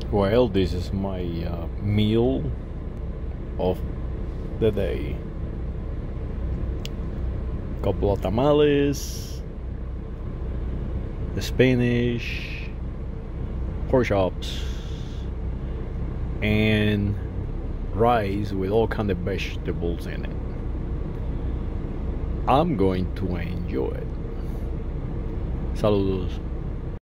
Well, this is my meal of the day. Couple of tamales, spinach, pork chops, and rice with all kind of vegetables in it. I'm going to enjoy it. Saludos.